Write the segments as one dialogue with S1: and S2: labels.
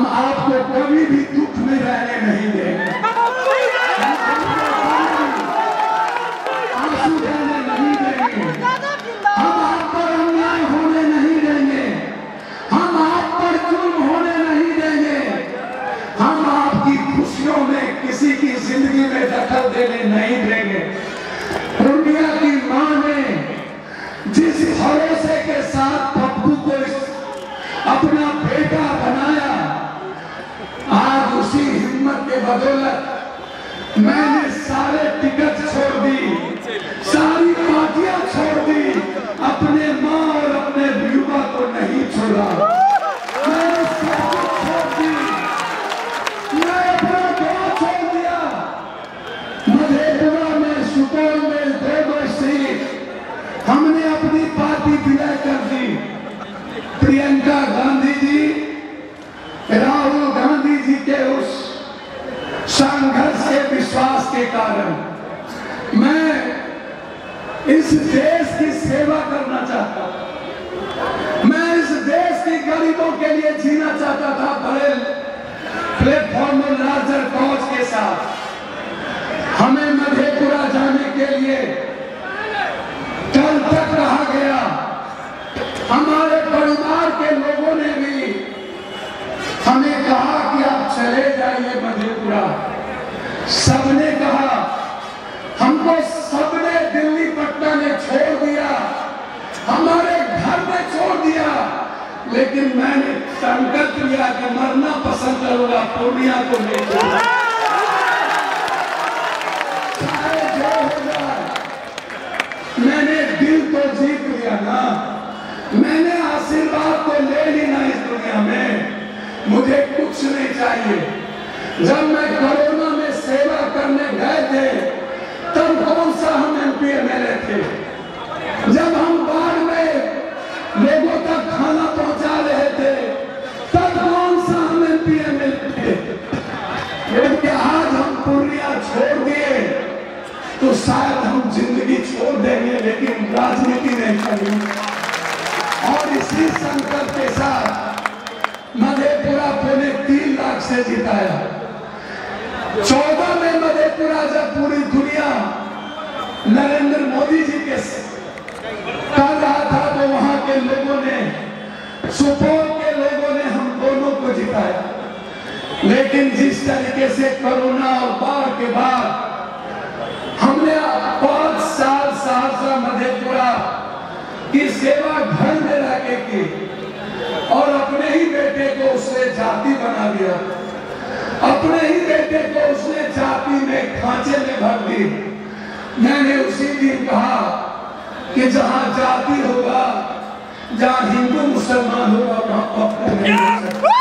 S1: हम आपको कभी भी दुख में रहने नहीं देंगे, आंसू बहने नहीं देंगे, हम आप पर अन्याय होने नहीं देंगे, हम आप पर जुल्म होने नहीं देंगे, हम आपकी खुशियों में किसी की जिंदगी में दखल देने नहीं देंगे। पूर्णिया की मां ने जिस भरोसे के साथ पप्पू को अपना बेटा बनाया, आज उसी हिम्मत के बदौलत मैंने सारे टिकट छोड़ दी, सारी पार्टियां छोड़ दी, अपने मां और अपने युवा को नहीं छोड़ा। मैंने सब कुछ छोड़ दी, मैं अपना गांव छोड़ दिया। मधेपुरा में, सुपौल में 2 सीट हमने अपनी पार्टी विलय कर दी। प्रियंका गांधी जी, राहुल गांधी जी के उस संघर्ष के विश्वास के कारण मैं इस देश की सेवा करना चाहता था। मैं इस देश के गरीबों के लिए जीना चाहता था, बड़े प्लेटफॉर्म में लार्जर कॉज के साथ। हमें मधेपुरा जाने के लिए कल तक कहा गया, हमारे परिवार के लोगों ने भी हमें कहा कि आप चले जाइए मधेपुरा। सबने कहा, हमको सबने दिल्ली पटना में छोड़ दिया, हमारे घर में छोड़ दिया, लेकिन मैंने संकल्प लिया कि मरना पसंद करूंगा, पूर्णिया को नहीं छोड़ूंगा। चाहे जो हो जाए, मैंने दिल तो जीत लिया ना, मैंने आशीर्वाद तो ले ली ना इस दुनिया में, मुझे कुछ नहीं चाहिए। जब मैं कोरोना में सेवा करने गए थे, तब कौन सा हम MP MLA थे? जब हम बाढ़ में लोगों तक खाना पहुंचा रहे थे, तब कौन सा हम MP MLA थे? यदि आज हम पूर्णिया छोड़ दिए तो शायद हम जिंदगी छोड़ देंगे, लेकिन राजनीति नहीं करेंगे। और इसी संकल्प के साथ मधेपुरा ने 3 लाख से जिताया। 14 में मधेपुरा जब पूरी दुनिया नरेंद्र मोदी जी के कर रहा था, तो वहां के लोगों ने, सुपौल के लोगों ने हम दोनों को जिताया। लेकिन जिस तरीके से कोरोना और बाढ़ के बाद हमने 5 साल सहरसा मधेपुरा की सेवा घर में रह के की, और अपने ही बेटे को उसने जाति बना दिया, अपने ही बेटे को उसने जाति में खांचे में भर दी। मैंने उसी दिन कहा कि जहां जाति होगा, जहां हिंदू मुसलमान होगा, वहां पप्पू नहीं हो सकता।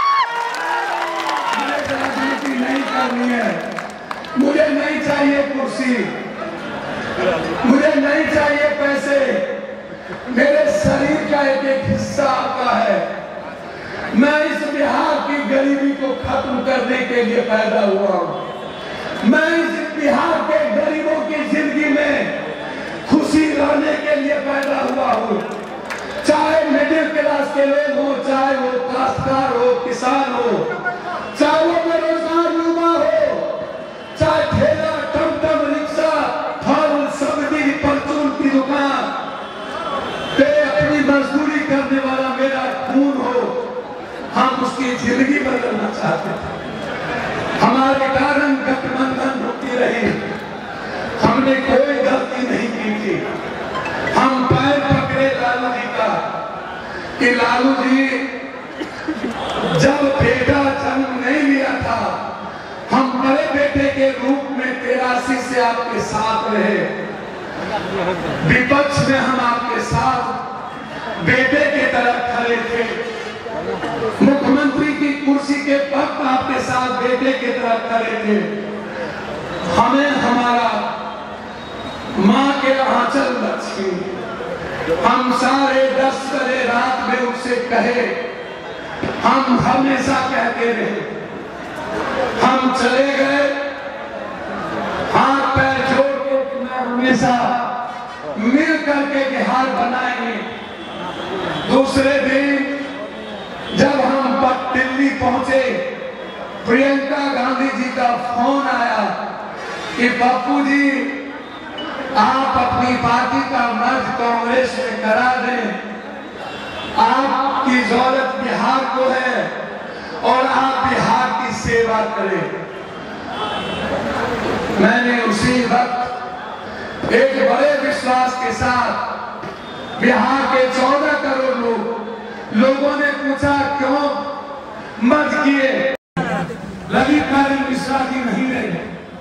S1: मुझे राजनीति नहीं करनी है, मुझे नहीं चाहिए कुर्सी, मुझे नहीं चाहिए पैसे, मेरे शरीर का एक एक हिस्सा आपका है। मैं इस बिहार की गरीबी को खत्म करने के लिए पैदा हुआ हूं। मैं इस बिहार के गरीबों की जिंदगी में खुशी लाने के लिए पैदा हुआ हूं। चाहे मिडिल क्लास के लोग हो, चाहे वो काश्तकार हो, किसान हो, चाहे वो बेरोजगार युवा हो, चाहे ठेला, टमटम, रिक्शा, फल, सब्जी, परचून की दुकान पे अपनी मजदूरी करने वाला मेरा खून हो, हम उसकी जिंदगी बदलना चाहते थे। हमारे कारण गठबंधन रुकी रही, हमने कोई गलती नहीं की थी। हम पैर पकड़े लालू जी का कि लालू जी, जब बेटा जन्म नहीं लिया था, हम बड़े बेटे के रूप में 83 से आपके साथ रहे, विपक्ष में हम आपके साथ बेटे की तरह खड़े थे, मुख्यमंत्री की कुर्सी के वक्त आपके साथ बेटे की तरह खड़े थे। हमें हमारा मां के आंचल लक्ष्मी, हम सारे 10 बजे रात में उससे कहे, हम हमेशा कहते रहे। हम चले गए, हाथ पैर जोड़ के मैं हमेशा मिल करके बिहार बनाएंगे। दूसरे दिन जब हम दिल्ली पहुंचे, प्रियंका गांधी जी का फोन आया कि पप्पू जी आप अपनी पार्टी का मर्ज कांग्रेस में करा दें, आपकी जरूरत बिहार को है और आप बिहार की सेवा करें। मैंने उसी वक्त एक बड़े विश्वास के साथ बिहार के 14 करोड़ लोगों ने पूछा क्यों मर्ज किए। ललित नारायण मिश्रा जी नहीं रहे,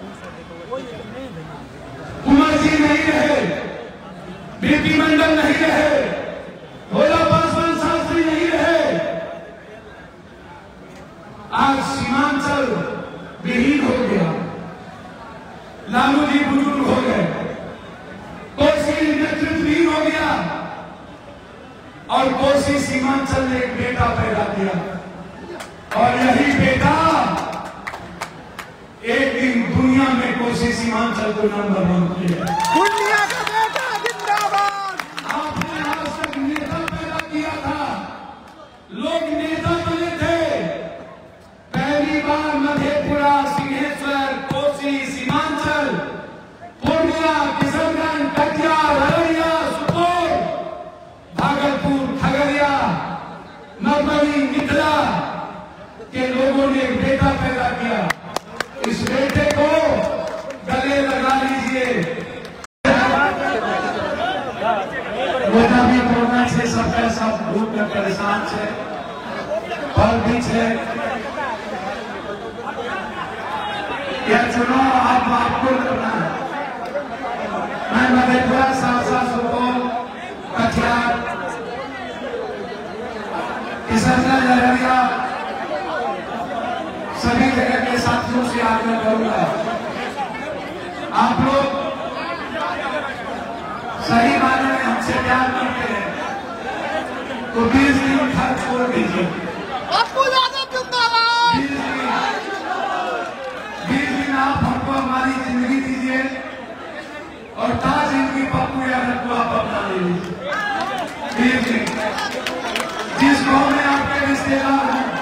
S1: कुमार जी नहीं रहे, बीपी मंडल नहीं रहे, भोला पासवान शास्त्री नहीं रहे। आज सीमांचल विहीन हो गया, लालू जी बुजुर्ग हो गए, कोसी नेतृत्वहीन हो गया और कोसी सीमांचल ने एक बेटा पैदा किया और यही बेटा एक दिन दुनिया में कोसी सीमांचल को नंबर 1 किया।
S2: दुनिया का बेटा जिंदाबाद।
S1: आपने आज तक नेता पैदा किया था, लोग नेता बने थे। पहली बार मधेपुरा, सिंहेश्वर, कोसी, सीमांचल, पूर्णिया, किशनगंज, कटिहार, अररिया, सुपौल, भागलपुर, खगड़िया, मधुबनी, मिथिला के लोगों ने एक बेटा पैदा किया। इस बेटे को गले लगा लीजिए। भी कोरोना से सबका सब भूख में परेशान है, फल भी है। यह चुनाव आपको करना है। मैं मधेपुरा, सहरसा, सुपौल, कटिहार, किशनगंज, अररिया सभी जगह के साथियों से आग्रह करूंगा, आप लोग सही मायने में हमसे प्यार करते हैं तो 20 दिन घर छोड़ दीजिए। 20 दिन आप हमको हमारी जिंदगी दीजिए और ताज जिंदगी पप्पू या रखो आप अपना ले लीजिए। 20 दिन जिस गाँव में आपके रिश्तेदार हैं,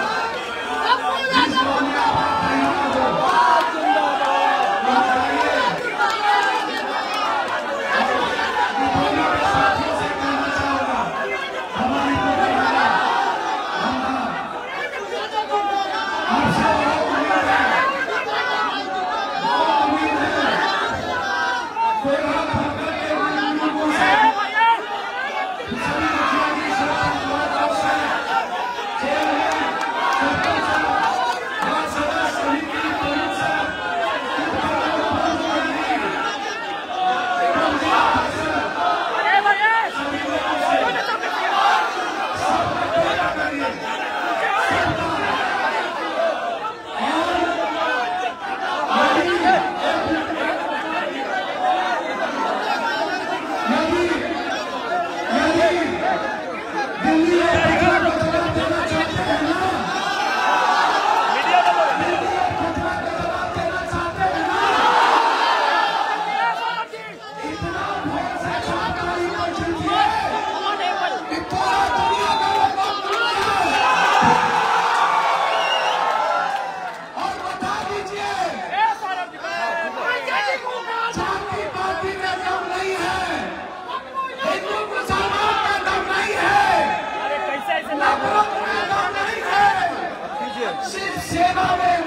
S2: सेवा में